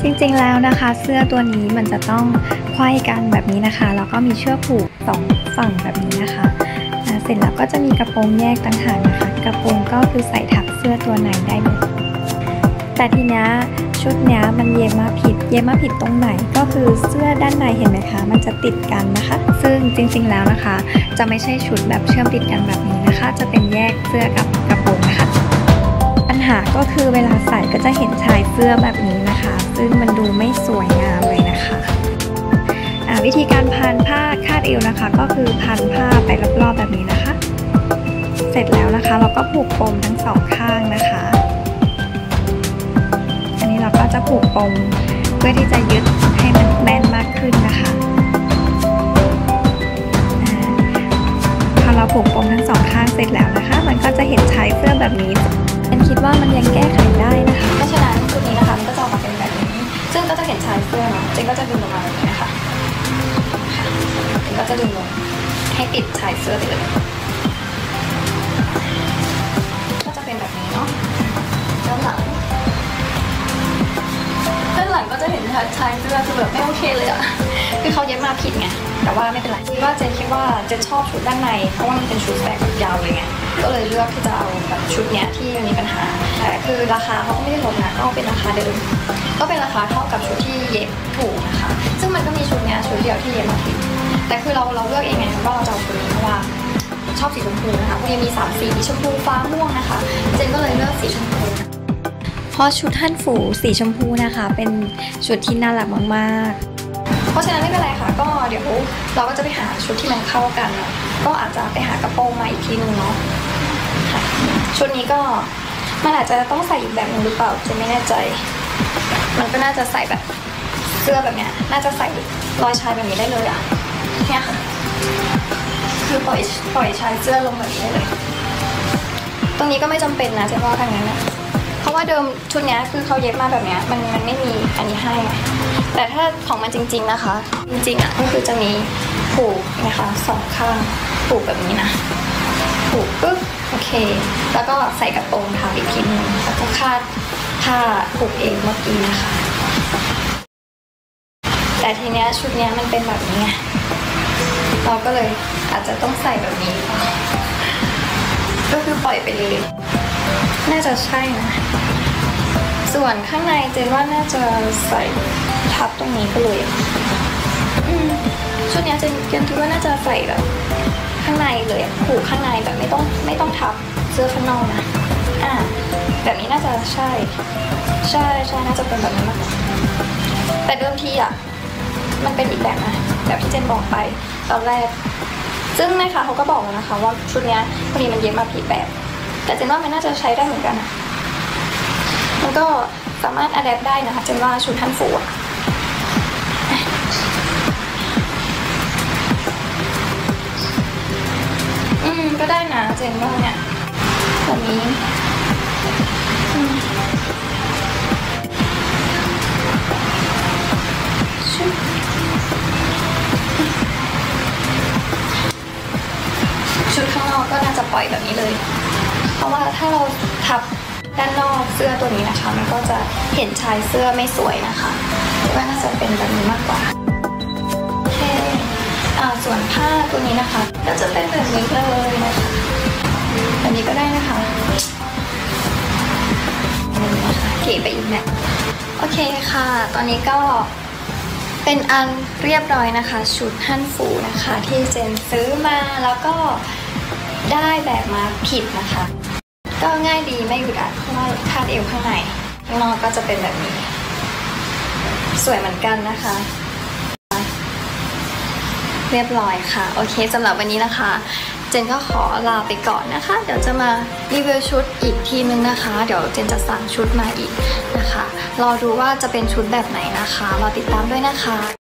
ริงๆแล้วนะคะเสื้อตัวนี้มันจะต้องไขว้กันแบบนี้นะคะแล้วก็มีเชือกผูก2ฝั่งแบบนี้นะคะเสร็จแล้วก็จะมีกระโปรงแยกต่างหากนะคะกระโปรงก็คือใส่ทับเสื้อตัวไหนได้เลยแต่ทีนี้ชุดเนี้ยมันเย็บมาผิดตรงไหนก็คือเสื้อด้านในเห็นไหมคะมันจะติดกันนะคะซึ่งจริงๆแล้วนะคะจะไม่ใช่ชุดแบบเชื่อมติดกันแบบนี้นะคะจะเป็นแยกเสื้อกับกระโปรงนะคะปัญหาก็คือเวลาใส่ก็จะเห็นชายเสื้อแบบนี้นะคะซึ่งมันดูไม่สวยงามเลยนะคะวิธีการพันผ้าคาดเอวนะคะก็คือพันผ้าไปรอบๆแบบนี้นะคะเสร็จแล้วนะคะเราก็ผูกปมทั้งสองข้างนะคะอันนี้เราก็จะผูกปมเพื่อที่จะยึดให้มันแน่นมากขึ้นนะคะพอเราผูกปมทั้งสองข้างเสร็จแล้วนะคะมันก็จะเห็นชายเสื้อแบบนี้ฉันคิดว่ามันยังแก้ไขได้นะคะเพราะฉะนั้นชุดนี้นะคะมันก็จะออกมาเป็นแบบนี้ซึ่งก็จะเห็นชายเสื้อเนาะเจนก็จะดึงลงมาแบบนี้นะคะเจนก็จะดึงลงให้ติดชายเสื้อไปเลยก็จะเป็นแบบนี้เนาะด้านหลังก็จะเห็นชายเสื้อคือแบบไม่โอเคเลยอะคือเขาเย็บมาผิดไงแต่ว่าไม่เป็นไรว่าเจนคิดว่าเจนชอบชุดด้านในเพราะว่ามันเป็นชุดแบกยาวเลยไงก็เลยเลือกที่จะเอาแบบชุดเนี้ยที่มีปัญหาแต่คือราคาเขาก็ไม่ได้ลดนะก็เป็นราคาเดิมก็เป็นราคาเท่ากับชุดที่เย็บถูกนะคะซึ่งมันก็มีชุดเนี้ยชุดเดียวที่เย็บมาผิดแต่คือเราเลือกเองไงว่าเราจะเอาชุดนี้เพราะว่าชอบสีชมพูนะคะพวกนี้มี3 สีชมพูฟ้าม่วงนะคะเจนก็เลยเลือกสีชมพูเพราะชุดฮั่นฝูสีชมพูนะคะเป็นชุดที่น่ารักมากๆเพราะฉะนั้นไม่เป็นไรค่ะก็เดี๋ยวเราก็จะไปหาชุดที่มันเข้ากันเนาะก็อาจจะไปหากระโปรงมาอีกทีนึงเนาะค่ะชุดนี้ก็มันอาจจะต้องใส่อีกแบบนึงหรือเปล่าจะไม่แน่ใจมันก็น่าจะใส่แบบเสื้อแบบเนี้ยน่าจะใส่รอยชายแบบนี้ได้เลยอะเนี่ยค่ะคือปล่อยชายเสื้อลงแบบนี้ได้เลยตรงนี้ก็ไม่จำเป็นนะเจ๊ว่าทางนั้นนะเพราะว่าเดิมชุดนี้คือเขาเย็บมาแบบนี้มันไม่มีอันนี้ให้แต่ถ้าของมันจริงๆนะคะจริงๆอ่ะก็คือจะมีผูกนะคะ2 ข้างผูกแบบนี้นะผูกปึ๊บโอเคแล้วก็ใส่กระโปรงทับอีกทีนึงแล้วก็คาดผ้าผูกเองเมื่อกี้นะคะแต่ทีเนี้ยชุดนี้มันเป็นแบบนี้ไงเราก็เลยอาจจะต้องใส่แบบนี้ก็คือปล่อยไปเลยน่าจะใช่นะส่วนข้างในเจนว่าน่าจะใส่ทับตรงนี้ไปเลยชุดนี้เจนคิดว่าน่าจะใส่แบบข้างในเลยผูกข้างในแบบไม่ต้องทับเสื้อข้างนอกนะแบบนี้น่าจะใช่น่าจะเป็นแบบนี้มากกว่าแต่เดิมทีอ่ะมันเป็นอีกแบบนะแบบที่เจนบอกไปตอนแรกซึ่งแม่ค้าเขาก็บอกแล้วนะคะว่าชุดนี้พอดีมันเย็บมาผิดแบบแต่เจนว่ามันน่าจะใช้ได้เหมือนกันนะมันก็สามารถอัดแอปได้นะคะเจนว่าชุดฮั่นฝูก็ได้นะเจนว่าเนี่ยแบบนี้ชุดข้างนอกก็น่าจะปล่อยแบบนี้เลยเพราะว่าถ้าเราทับด้านนอกเสื้อตัวนี้นะคะมันก็จะเห็นชายเสื้อไม่สวยนะคะว่าน่าจะเป็นแบบนี้มากกว่าโอเคส่วนผ้าตัวนี้นะคะก็จะเป็นแบบนี้เลยนะคะแบบนี้ก็ได้นะคะเก๋ไปอีกแหละโอเคค่ะตอนนี้ก็เป็นอันเรียบร้อยนะคะชุดฮั่นฝูนะคะที่เจนซื้อมาแล้วก็ได้แบบมาผิดนะคะก็ง่ายดีไม่อึดอัดเพราะว่าคาดเอวข้างในข้างนอกก็จะเป็นแบบนี้สวยเหมือนกันนะคะเรียบร้อยค่ะโอเคสำหรับวันนี้นะคะเจนก็ขอลาไปก่อนนะคะเดี๋ยวจะมารีวิวชุดอีกทีนึงนะคะเดี๋ยวเจนจะสั่งชุดมาอีกนะคะรอดูว่าจะเป็นชุดแบบไหนนะคะรอติดตามด้วยนะคะ